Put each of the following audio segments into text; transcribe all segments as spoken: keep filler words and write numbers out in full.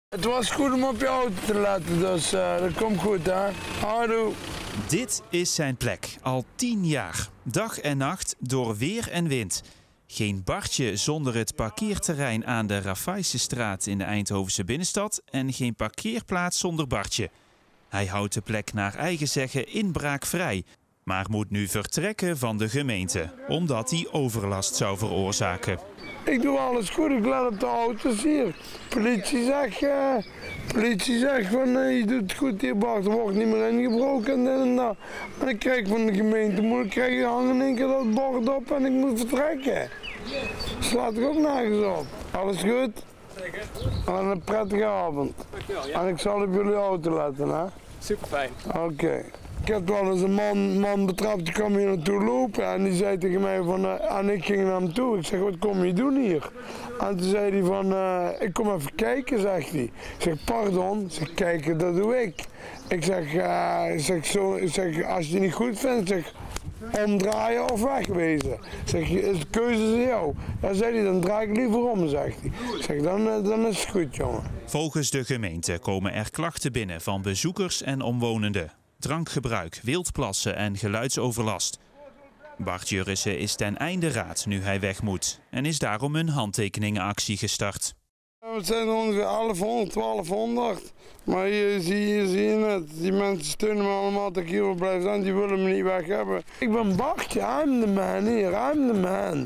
Het was goed om op je auto te letten, dus uh, dat komt goed, hè. Houdoe. Dit is zijn plek, al tien jaar. Dag en nacht, door weer en wind. Geen Bartje zonder het parkeerterrein aan de Raffaïsestraat in de Eindhovense binnenstad en geen parkeerplaats zonder Bartje. Hij houdt de plek naar eigen zeggen inbraakvrij, maar moet nu vertrekken van de gemeente, omdat hij overlast zou veroorzaken. Ik doe alles goed, ik let op de auto's hier. Politie zegt, uh, politie zegt van uh, je doet het goed hier, Bart, er wordt niet meer ingebroken en dit en dat. En ik krijg van de gemeente, moet ik krijg hangen in één keer dat bord op en ik moet vertrekken. Slaat ik ook nergens op. Alles goed? Zeker. En een prettige avond. Dankjewel, ja. En ik zal op jullie auto letten, hè? Super fijn. Oké. Okay. Ik heb wel eens een man, man betrapt, die kwam hier naartoe lopen en die zei tegen mij van, uh, en ik ging naar hem toe. Ik zeg, wat kom je doen hier? En toen zei hij van, uh, ik kom even kijken, zegt hij. Ik zeg, pardon, ik zeg, kijken, dat doe ik. Ik zeg, uh, ik zeg, zo, ik zeg, als je het niet goed vindt, zeg, omdraaien of wegwezen. Ik zeg, is de keuze aan jou. Dan zei hij, dan draai ik liever om, zegt hij. Ik zeg, dan, dan is het goed, jongen. Volgens de gemeente komen er klachten binnen van bezoekers en omwonenden. Drankgebruik, wildplassen en geluidsoverlast. Bart Jurissen is ten einde raad nu hij weg moet en is daarom een handtekeningenactie gestart. Het zijn ongeveer elfhonderd, twaalfhonderd. Maar hier zie, hier zie je het. Die mensen steunen me allemaal dat ik hier wil blijven zijn. Die willen me niet weg hebben. Ik ben Bartje, I'm the man hier, I'm the man.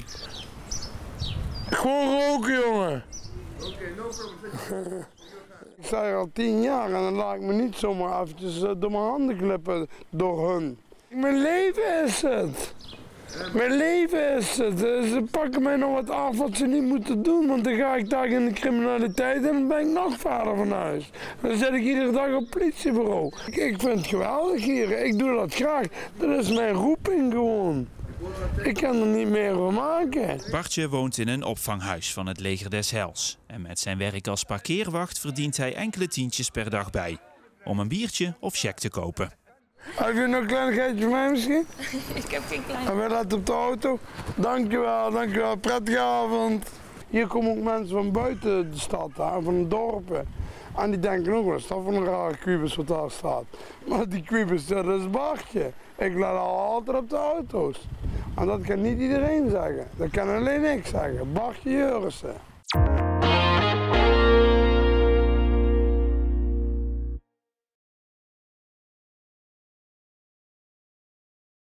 Gewoon roken, jongen. Oké, okay, no problem. Ik sta hier al tien jaar en dan laat ik me niet zomaar eventjes door mijn handen klippen door hun. Mijn leven is het. Mijn leven is het. Ze pakken mij nog wat af wat ze niet moeten doen, want dan ga ik daar in de criminaliteit en dan ben ik nog verder van huis. Dan zit ik iedere dag op het politiebureau. Ik, ik vind het geweldig hier, ik doe dat graag. Dat is mijn roeping gewoon. Ik kan er niet meer van maken. Bartje woont in een opvanghuis van het Leger des Heils. En met zijn werk als parkeerwacht verdient hij enkele tientjes per dag bij. Om een biertje of cheque te kopen. Heb je nog een kleinigheidje voor mij misschien? Ik heb geen klein. En wij laten op de auto. Dankjewel, dankjewel. Prettige avond. Hier komen ook mensen van buiten de stad, hè, van de dorpen. En die denken ook, wat is dat voor een rare kubus wat daar staat. Maar die kubus, dat is Bartje. Ik let al altijd op de auto's. En dat kan niet iedereen zeggen. Dat kan alleen ik zeggen. Bartje Jurissen.